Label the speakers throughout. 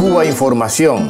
Speaker 1: Cuba Información.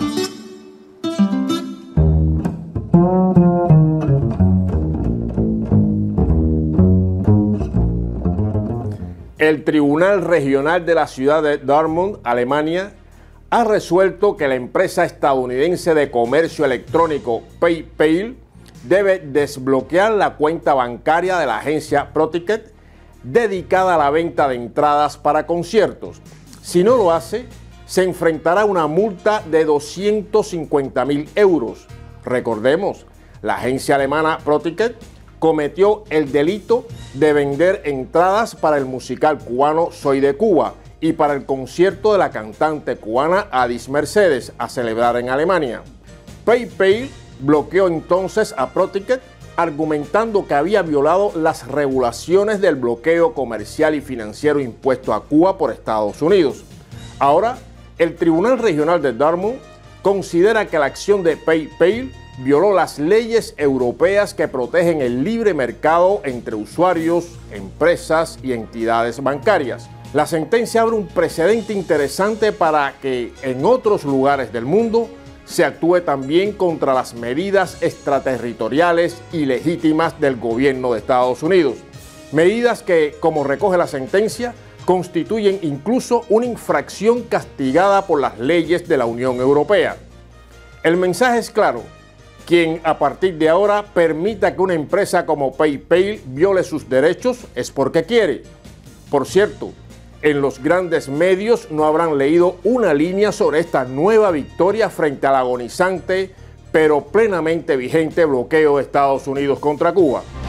Speaker 2: El Tribunal Regional de la ciudad de Dortmund, Alemania, ha resuelto que la empresa estadounidense de comercio electrónico PayPal debe desbloquear la cuenta bancaria de la agencia ProTicket dedicada a la venta de entradas para conciertos. Si no lo hace, se enfrentará a una multa de 250.000 euros. Recordemos, la agencia alemana ProTicket cometió el delito de vender entradas para el musical cubano Soy de Cuba y para el concierto de la cantante cubana Adis Mercedes a celebrar en Alemania. PayPal bloqueó entonces a ProTicket argumentando que había violado las regulaciones del bloqueo comercial y financiero impuesto a Cuba por Estados Unidos. Ahora, el Tribunal Regional de Dortmund considera que la acción de PayPal violó las leyes europeas que protegen el libre mercado entre usuarios, empresas y entidades bancarias. La sentencia abre un precedente interesante para que en otros lugares del mundo se actúe también contra las medidas extraterritoriales ilegítimas del gobierno de Estados Unidos. Medidas que, como recoge la sentencia, constituyen incluso una infracción castigada por las leyes de la Unión Europea. El mensaje es claro: quien a partir de ahora permita que una empresa como PayPal viole sus derechos es porque quiere. Por cierto, en los grandes medios no habrán leído una línea sobre esta nueva victoria frente al agonizante pero plenamente vigente bloqueo de Estados Unidos contra Cuba.